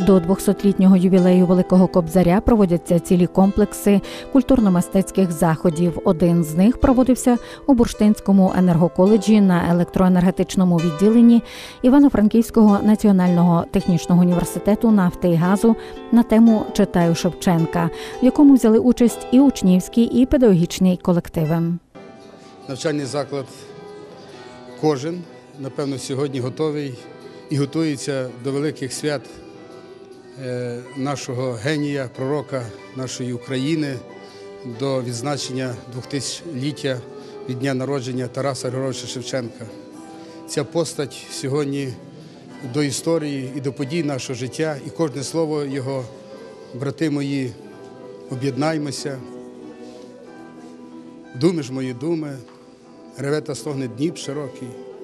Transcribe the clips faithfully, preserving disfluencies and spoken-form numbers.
До двохсотлітнього ювілею Великого Кобзаря проводяться цілі комплекси культурно-мистецьких заходів. Один з них проводився у Бурштинському енергоколеджі на електроенергетичному відділенні Івано-Франківського національного технічного університету нафти і газу на тему «Читаю Шевченка», в якому взяли участь і учнівські, і педагогічні колективи. Навчальний заклад кожен, напевно, сьогодні готовий і готується до великих свят нашого генія, пророка нашої України, до відзначення двохтисячоліття від дня народження Тараса Григоровича Шевченка. Ця постать сьогодні до історії і до подій нашого життя, і кожне слово його, брати мої, об'єднаймося. Думи ж мої думи, реве та стогне Дніп широкий.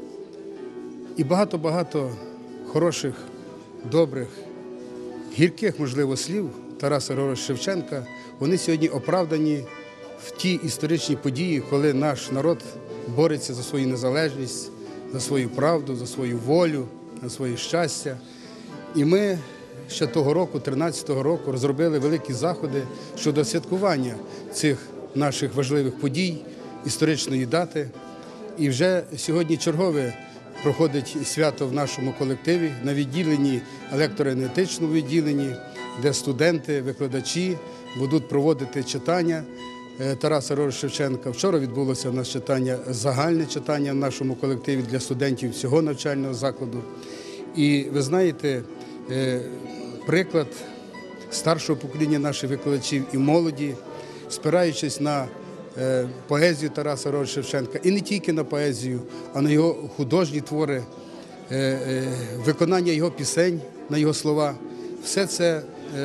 І багато-багато хороших, добрих, гірких, можливо, слів Тараса Григоровича Шевченка, вони сьогодні оправдані в ті історичні події, коли наш народ бореться за свою незалежність, за свою правду, за свою волю, за своє щастя. І ми ще того року, тринадцятого року, розробили великі заходи щодо святкування цих наших важливих подій, історичної дати. І вже сьогодні чергове проходить свято в нашому колективі на відділенні, електроенергетичному відділенні, де студенти, викладачі будуть проводити читання Тараса Григоровича Шевченка. Вчора відбулося у нас читання, загальне читання в нашому колективі для студентів всього навчального закладу. І ви знаєте, приклад старшого покоління наших викладачів і молоді, спираючись на поезію Тараса Григоровича Шевченка, і не тільки на поезію, а на його художні твори, виконання його пісень, на його слова. Все це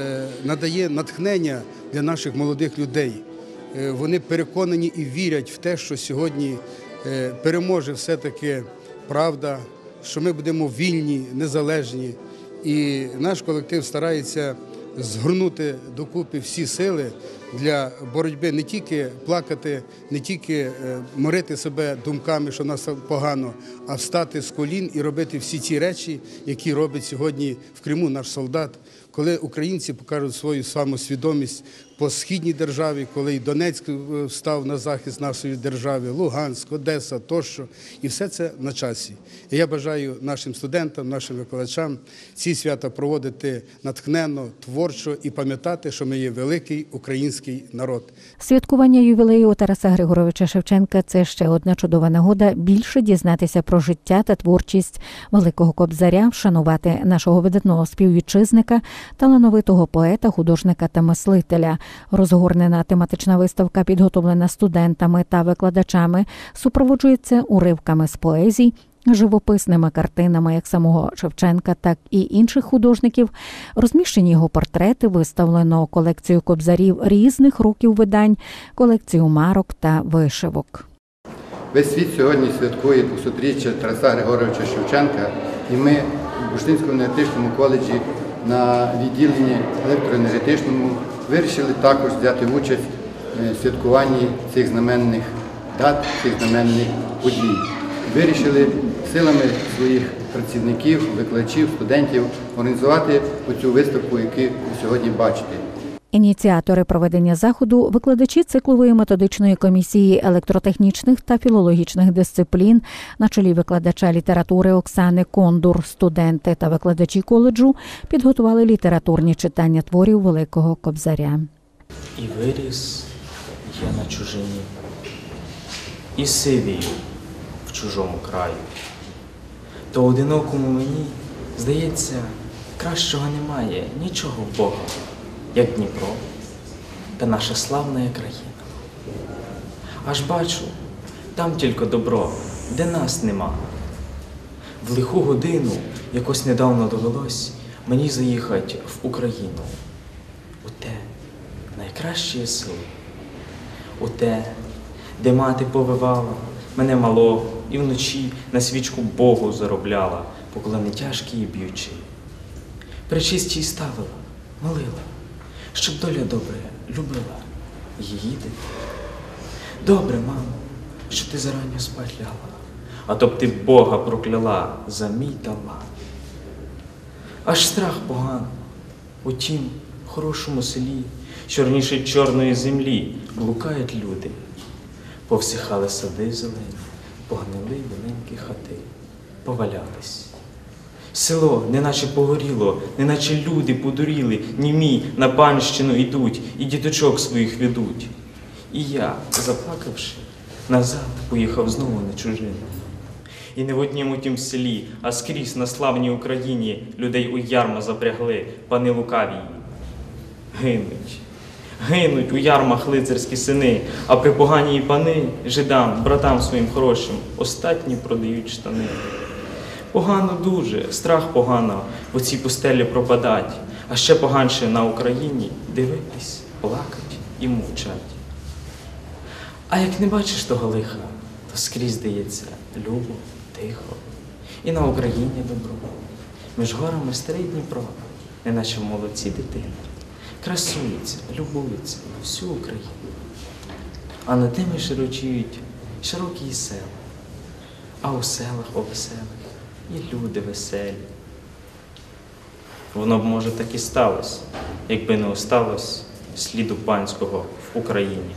надає натхнення для наших молодих людей. Вони переконані і вірять в те, що сьогодні переможе все-таки правда, що ми будемо вільні, незалежні. І наш колектив старається згорнути докупи всі сили для боротьби, не тільки плакати, не тільки морити себе думками, що в нас погано, а встати з колін і робити всі ці речі, які робить сьогодні в Криму наш солдат. Коли українці покажуть свою самосвідомість по східній державі, коли і Донецьк став на захист нашої держави, Луганськ, Одеса тощо. І все це на часі. І я бажаю нашим студентам, нашим викладачам ці свята проводити натхненно, творчо і пам'ятати, що ми є великий український народ. Святкування ювілею Тараса Григоровича Шевченка – це ще одна чудова нагода більше дізнатися про життя та творчість Великого Кобзаря, вшанувати нашого видатного співвітчизника, талановитого поета, художника та мислителя. Розгорнена тематична виставка, підготовлена студентами та викладачами, супроводжується уривками з поезій, живописними картинами як самого Шевченка, так і інших художників. Розміщені його портрети, виставлено колекцію кобзарів різних років видань, колекцію марок та вишивок. Весь світ сьогодні святкує двохсотріччя Тараса Григоровича Шевченка, і ми в Бурштинському енергетичному коледжі на відділенні електроенергетичному вирішили також взяти участь в святкуванні цих знаменних дат, цих знаменних подій. Вирішили силами своїх працівників, викладачів, студентів організувати оцю виставку, яку ви сьогодні бачите. Ініціатори проведення заходу – викладачі циклової методичної комісії електротехнічних та філологічних дисциплін на чолі викладача літератури Оксани Кондур. Студенти та викладачі коледжу підготували літературні читання творів Великого Кобзаря. І виріс я на чужині, і сивію в чужому краю. То одинокому мені, здається, кращого немає нічого в Бога, як Дніпро та наша славна країна. Аж бачу, там тільки добро, де нас нема. В лиху годину якось недавно довелось мені заїхати в Україну. У те найкраще село, у те, де мати повивала мене малого і вночі на свічку Богу заробляла, поклони тяжкі і б'ючі. Пречистій ставила, молила, щоб доля добре любила її дитину. Добре, мамо, що ти заранньо спать лягла, а то б ти Бога прокляла за мій талант. Аж страх погано, У тім хорошому селі, чорніше чорної землі, блукають люди. Повсихали сади зелені, погнили біленькі хати, повалялись. Село неначе погоріло, неначе люди подуріли, німі на панщину йдуть і діточок своїх ведуть. І я, заплакавши, назад поїхав знову на чужину. І не в однім у тім селі, а скрізь на славній Україні людей у ярма запрягли, пани лукаві. Гинуть, гинуть у ярмах лицарські сини, а припогані пани жидам, братам своїм хорошим, остатні продають штани. Погано дуже, страх погано в оцій пустелі пропадать, а ще поганше на Україні дивитись, плакать і мовчать. А як не бачиш того лиха, то скрізь здається любо, тихо, і на Україні добро. Між горами старий Дніпро, неначе в молодці дитина, красується, любується на всю Україну. А над ними широчіють широкі села, а у селах овеселих і люди веселі. Воно б, може, так і сталося, якби не осталось сліду панського в Україні.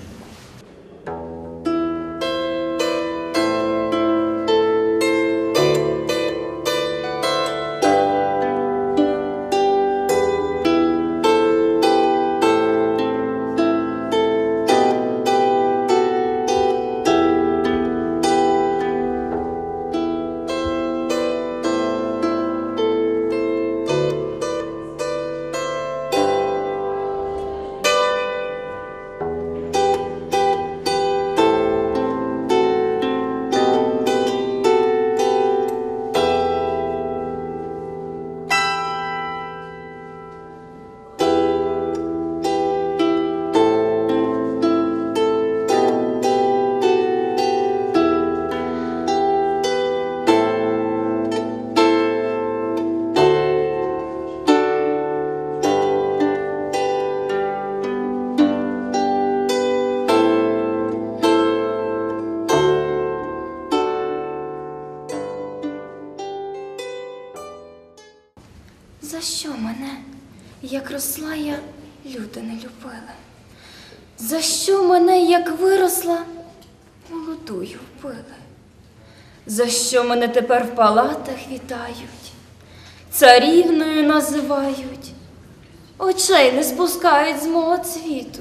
За що мене, як росла я, люди не любили? За що мене, як виросла, молодую вбили? За що мене тепер в палатах вітають, царівною називають, очей не спускають з мого цвіту,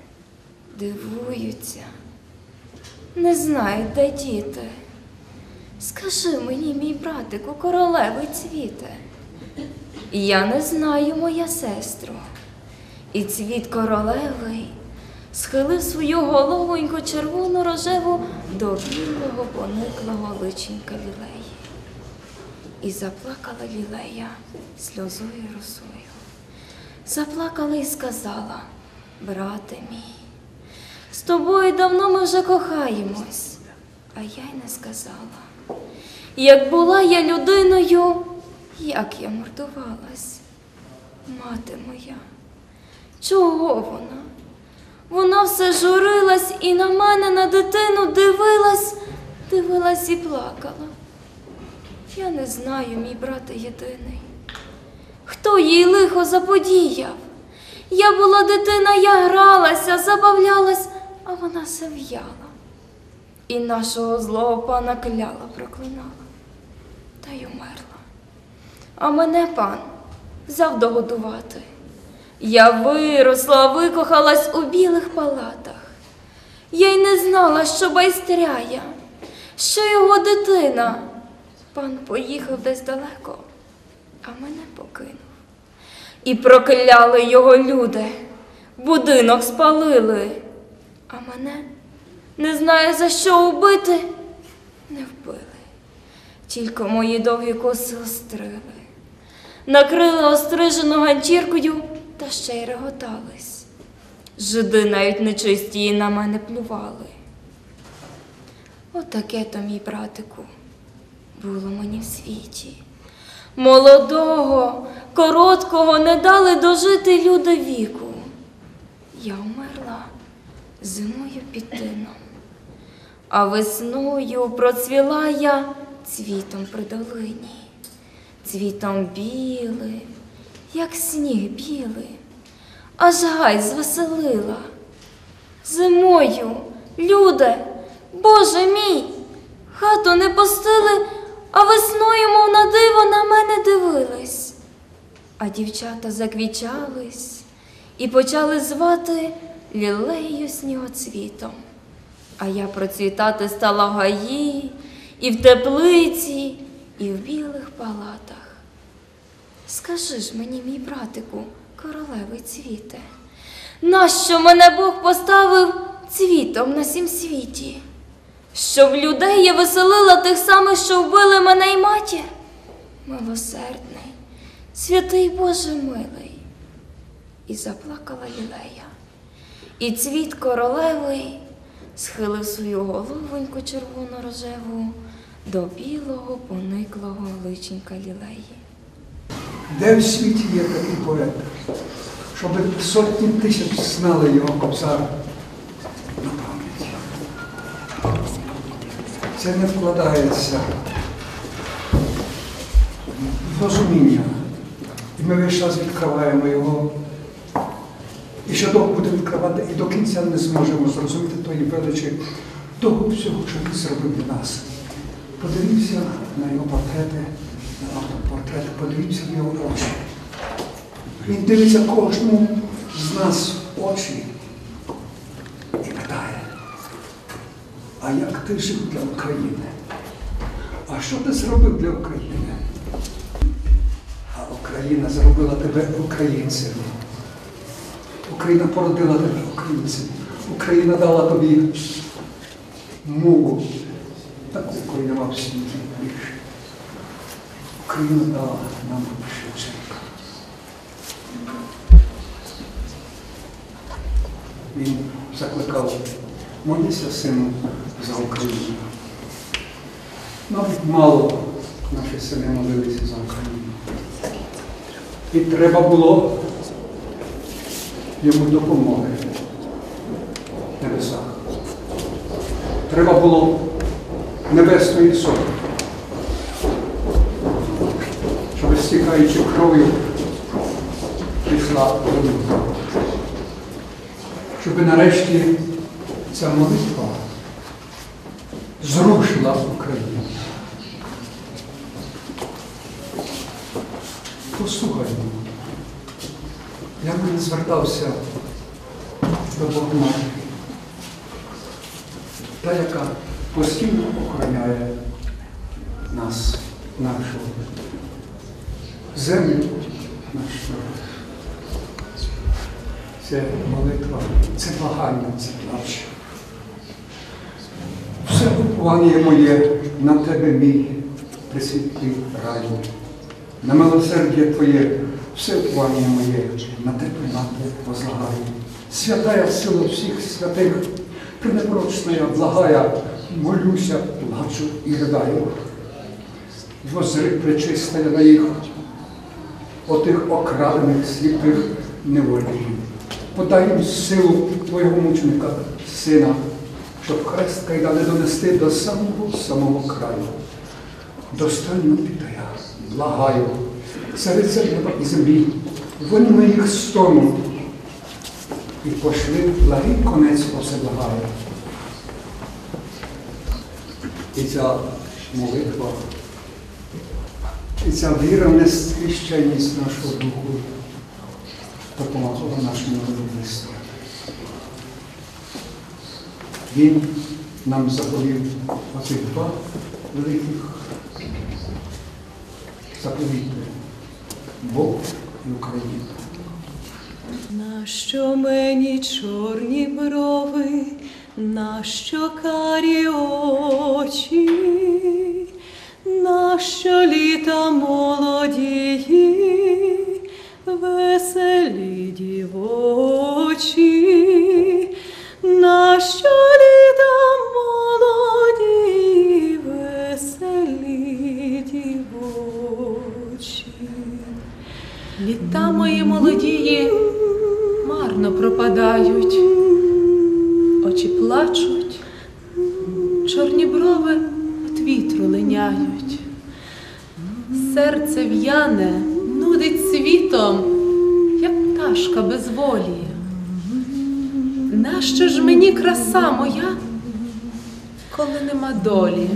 дивуються, не знають, де діти. Скажи мені, мій братику, королевий цвіте, я не знаю, моя сестро, і цвіт королевий схилив свою головоньку червону рожеву до білого пониклого личенька лілеї. І заплакала лілея сльозою росою. Заплакала і сказала: брате мій, з тобою давно ми вже кохаємось. А я й не сказала. Як була я людиною, як я мордувалась. Мати моя, чого вона? Вона все журилась і на мене, на дитину дивилась, дивилась і плакала. Я не знаю, мій брате єдиний, хто їй лихо заподіяв. Я була дитина, я гралася, забавлялась, а вона все в'яла. І нашого злого пана кляла, проклинала, та й умерла. А мене пан взяв догодувати. Я виросла, викохалась у білих палатах. Я й не знала, що байстряя, що його дитина. Пан поїхав десь далеко, а мене покинув. І прокляли його люди, будинок спалили, а мене, не знаю, за що убити, не вбили. Тільки мої довгі коси острили, накрили острижену ганчіркою та ще й реготались. Жиди навіть нечисті на мене плювали. Отаке то, мій братику, було мені в світі. Молодого, короткого не дали дожити люди віку. Я умерла зимою під тином, а весною процвіла я цвітом при долині, цвітом білим, як сніг білий, аж гай звеселила. Зимою, люди, Боже мій, хату не пустили, а весною, мов на диво, на мене дивились. А дівчата заквічались і почали звати лілеєю снігоцвітом. А я процвітати стала в гаї, і в теплиці, і в білих палатах. Скажи ж мені, мій братику, королевий цвіте, нащо мене Бог поставив цвітом на сім світі? Щоб людей я веселила тих самих, що вбили мене й матір? Милосердний, святий Боже милий. І заплакала лілея. І цвіт королевий схилив свою головоньку червоно-рожеву до білого пониклого личенька лілеї. Де в світі є такий поет, щоб сотні тисяч знали його Кобзар на пам'ять? Це не вкладається в розуміння. І ми весь час відкриваємо його. І ще довго будемо відкривати, і до кінця не зможемо зрозуміти тої величі того всього, що він зробив для нас. Подивіться на його портрети, на автопортрети, подивіться в його очі. Він дивиться кожному з нас в очі і питає: а як ти жив для України? А що ти зробив для України? А Україна зробила тебе українцем. Україна породила тебе українцем. Україна дала тобі мову, таку, якої нема в світі більше. Україна дала нам Шевченка. Він закликав: молися, сину, за Україну. Навіть мало наші сини молилися за Україну. І треба було йому допомоги в небесах. Треба було небесної сотні, щоб, стікаючи кров'ю, прийшла молитва. Щоб нарешті ця молитва зрушила Україну. Послухаймо, як він звертався до Богоматері, та, яка постійно охороняє нас, нашу землю, наш народ. Це молитва, це благання, це плач. Все уповання моє на тебе, мій пресвітлий раю. На милосердя Твоє, все уповання моє на тебе, мати, возлагаю. Святая сила всіх святих, пренепорочная, благая, молюся, плачу і ридаю. Возри пречистая на їх, отих окрадених, сліпих неволі. Подай їм силу Твого мученика, сина, щоб хрест кайдани донести до самого-самого краю. Достойно піти я, благаю, цариця неба і землі, вийми їх стону і пошли благий конець осе благає. І ця молитва, і ця віра в несхищеність нашого духу допомагала нашому народу вистояти. Він нам заповів оці два великих заповіти – Бог і Україна. Нащо мені чорні брови, нащо карі очі, нащо літа молодії, веселі дівочі, нащо літа молоді, веселі дівочі. Літа мої молодії марно пропадають, очі плачуть, чорні брови від вітру линяють. Серце в'яне, нудить світ, світом, як пташка без волі. Нащо ж мені краса моя, коли нема долі?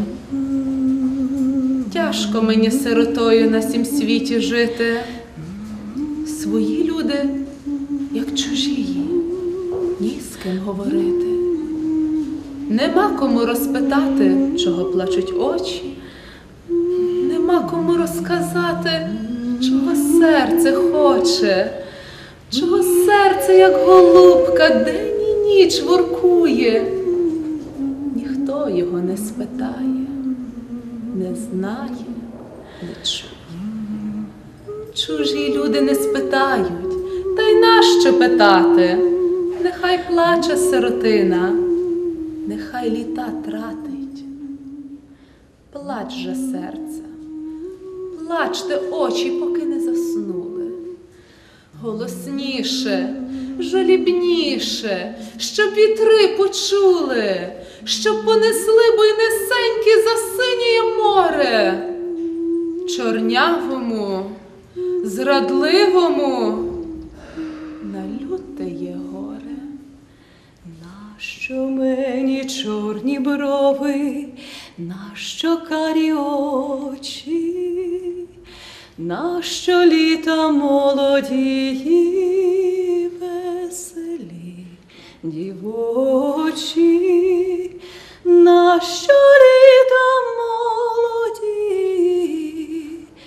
Тяжко мені сиротою на сім світі жити. Свої люди, як чужі, ні з ким говорити. Нема кому розпитати, чого плачуть очі. Нема кому розказати, чого серце хоче. Чого серце, як голубка, день і ніч воркує. Ніхто його не спитає, не знає, не чує. Чужі люди не спитають, та й нащо питати? Нехай плаче сиротина, нехай літа тратить. Плач же, серце, плачте очі, поки не заснули. Голосніше, жалібніше, щоб вітри почули, щоб понесли буйнесенькі за синє море. Чорнявому, зрадливому на люте є горе. Нащо мені чорні брови, нащо карі очі, нащо літа молоді, веселі дівочі, нащо літа молоді,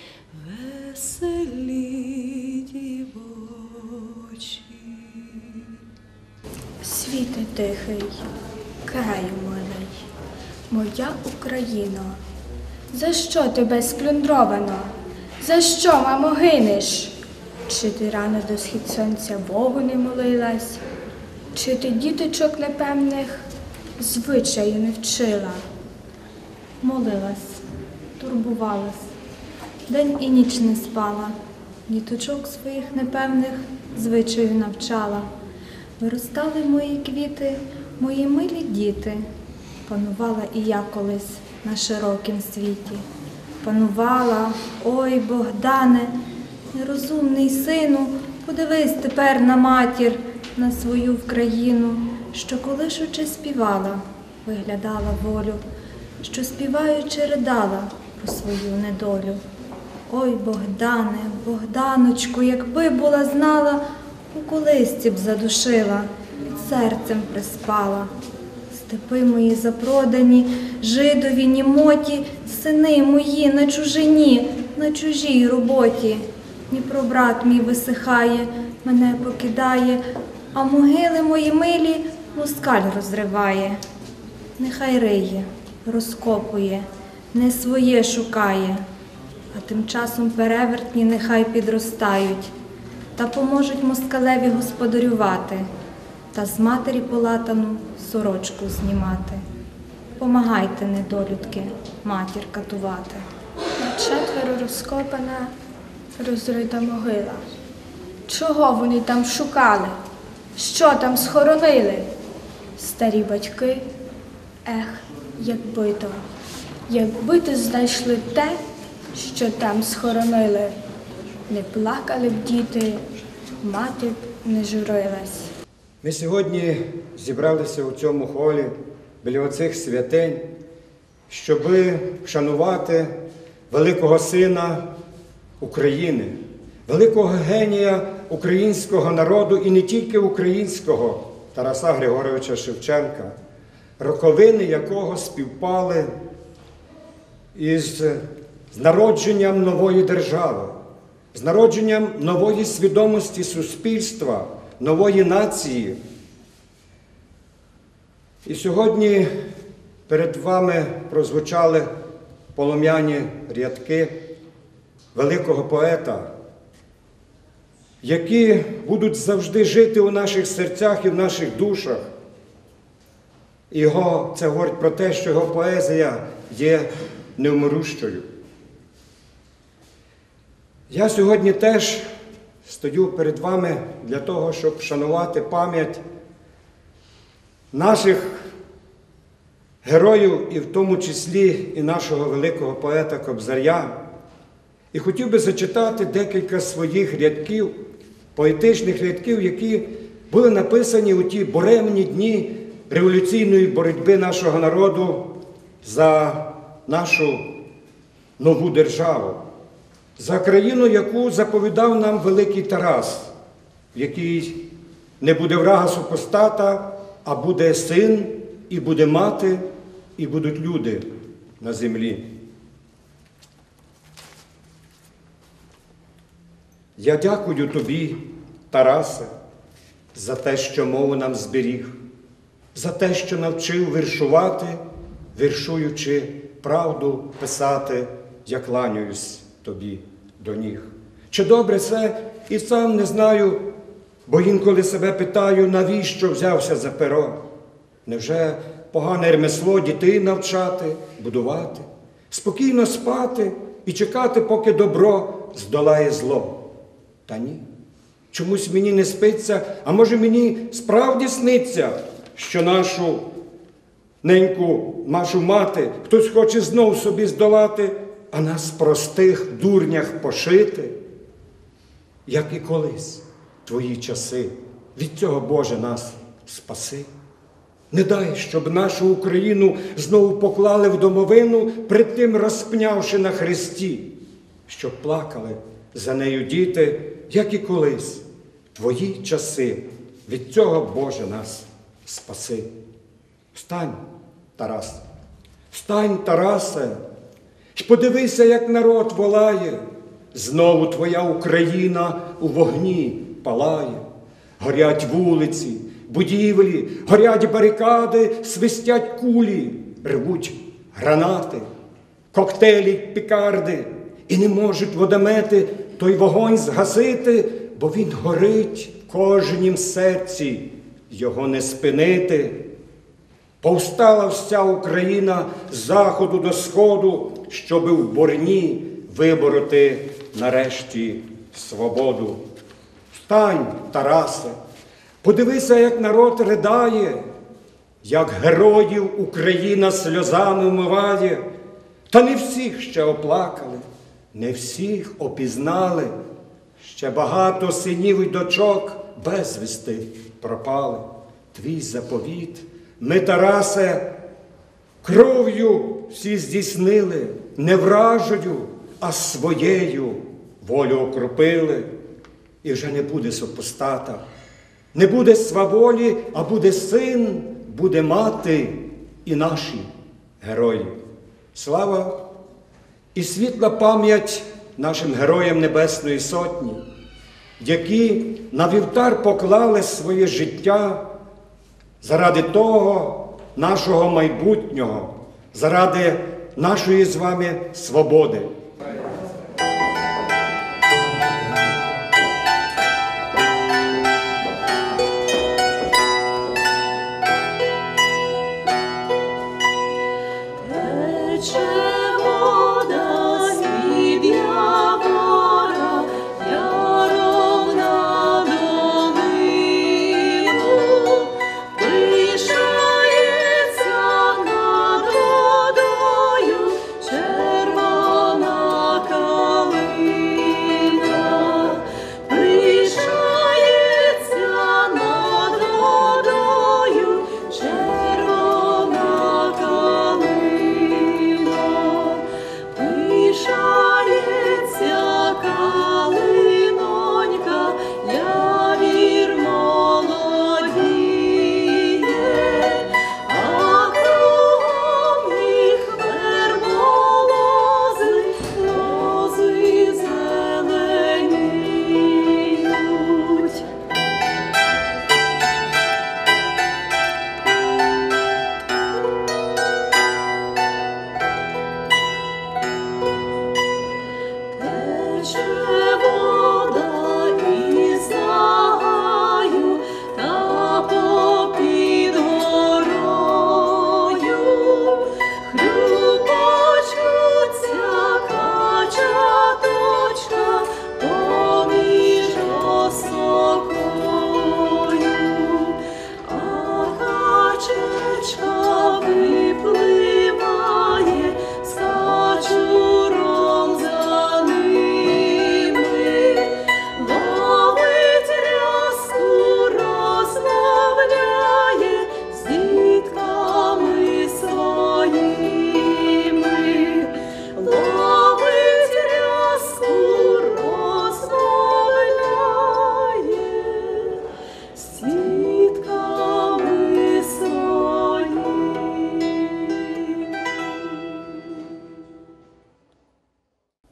веселі дівочі. Світе тихий, краю милий, моя Україно, за що тебе сплюндровано? За що, мамо, гинеш? Чи ти рано до схід сонця Богу не молилась? Чи ти діточок непевних звичаю не вчила? Молилась, турбувалась, день і ніч не спала, діточок своїх непевних звичаю навчала. Виростали мої квіти, мої милі діти, панувала і я колись на широкім світі. Панувала, ой, Богдане, нерозумний сину, подивись тепер на матір, на свою Вкраїну, що колишучи співала, виглядала волю, що співаючи ридала про свою недолю. Ой, Богдане, Богданочку, якби була знала, у колисці б задушила, під серцем приспала. Степи мої запродані, жидові, німоті, сини мої на чужині, на чужій роботі. Дніпро брат мій висихає, мене покидає, а могили мої милі москаль розриває. Нехай риє, розкопує, не своє шукає, а тим часом перевертні нехай підростають, та поможуть москалеві господарювати, та з матері полатану сорочку знімати. Помагайте, недолюдки, матір катувати. На четверо розкопана, розрита могила. Чого вони там шукали? Що там схоронили? Старі батьки, ех, якби то, якби то знайшли те, що там схоронили. Не плакали б діти, мати б не журилась. Ми сьогодні зібралися у цьому холі біля оцих святинь, щоби вшанувати великого сина України, великого генія українського народу і не тільки українського, Тараса Григоровича Шевченка, роковини якого співпали із з народженням нової держави, з народженням нової свідомості суспільства, нової нації. І сьогодні перед вами прозвучали полум'яні рядки великого поета, які будуть завжди жити у наших серцях і в наших душах. Його, це говорить про те, що його поезія є невмирущою. Я сьогодні теж стою перед вами для того, щоб вшанувати пам'ять наших героїв, і в тому числі і нашого великого поета Кобзаря, І хотів би зачитати декілька своїх рядків, поетичних рядків, які були написані у ті буремні дні революційної боротьби нашого народу за нашу нову державу, за країну, яку заповідав нам великий Тарас, в якій не буде врага супостата, а буде син, і буде мати, і будуть люди на землі. Я дякую тобі, Тарасе, за те, що мову нам зберіг, за те, що навчив віршувати, віршуючи правду писати, я кланяюсь тобі до ніг. Чи добре це, і сам не знаю, бо інколи себе питаю, навіщо взявся за перо? Невже погане ремесло дітей навчати, будувати, спокійно спати і чекати, поки добро здолає зло? Та ні, чомусь мені не спиться, а може мені справді сниться, що нашу неньку, нашу мати хтось хоче знов собі здолати, а нас простих дурнях пошити, як і колись твої часи. Від цього, Боже, нас спаси. Не дай, щоб нашу Україну знову поклали в домовину, пред тим розпнявши на хресті, щоб плакали за нею діти, як і колись твої часи. Від цього, Боже, нас спаси. Встань, Тарас, встань, Тарасе, й подивися, як народ волає. Знову твоя Україна у вогні палає. Горять вулиці, будівлі, горять барикади, свистять кулі, рвуть гранати, коктейлі, пікарди. І не можуть водомети той вогонь згасити, бо він горить в кожнім серці, його не спинити. Повстала вся Україна з заходу до сходу, щоби в борні вибороти нарешті свободу. Встань, Тарасе, подивися, як народ ридає, як героїв Україна сльозами вмиває. Та не всіх ще оплакали, не всіх опізнали, ще багато синів і дочок безвісти пропали. Твій заповіт ми, Тарасе, кров'ю всі здійснили, не вражою, а своєю волю окропили. І вже не буде супостата, не буде сваволі, а буде син, буде мати і наші герої. Слава і світла пам'ять нашим героям Небесної Сотні, які на вівтар поклали своє життя заради того нашого майбутнього, заради нашої з вами свободи. Червона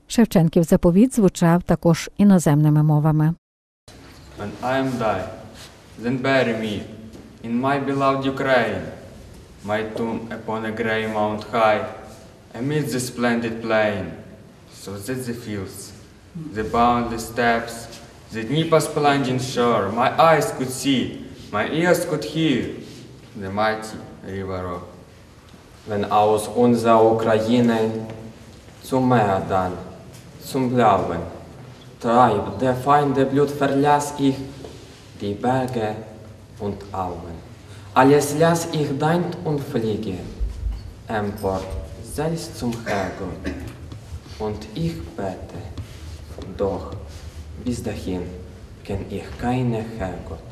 Шевченків заповіт звучав також іноземними мовами. When I am die, then bury me in my beloved Ukraine, my tomb upon a grey mount high, amid the splendid plain, so that the fields, the boundless steppes, the Dnieper's plunging shore, my eyes could see, my ears could hear, the mighty river roar. Wenn aus unserer Ukraine zum Meer dann, zum Blauen, treibt der Feinde Blut verlass ich die Berge und Auen. Alles lass ich deint und fliege, empor selbst zum Herrgott. Und ich bete, doch bis dahin kenn ich keine Herrgott.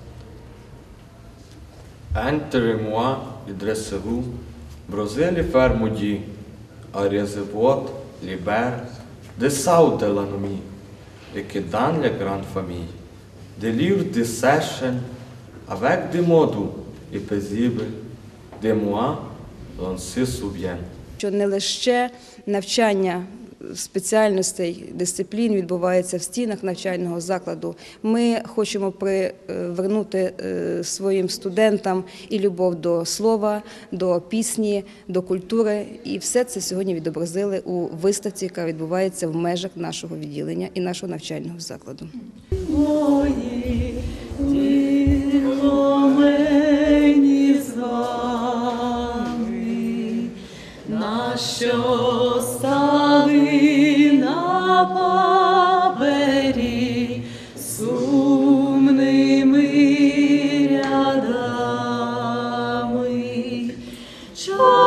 Entre-moi et dressez-vous, brosez les fers maudits, arrêtez-vous, libère, de saut de la nuit, et que dans la grande famille, des livres de sèchen, avec des mots et paisibles, de moi, l'on se souvient. Що не лише навчання спеціальностей, дисциплін відбувається в стінах навчального закладу. Ми хочемо привернути своїм студентам і любов до слова, до пісні, до культури. І все це сьогодні відобразили у виставці, яка відбувається в межах нашого відділення і нашого навчального закладу. Мої діло мені з вами, нащо стали на папері сумними рядами.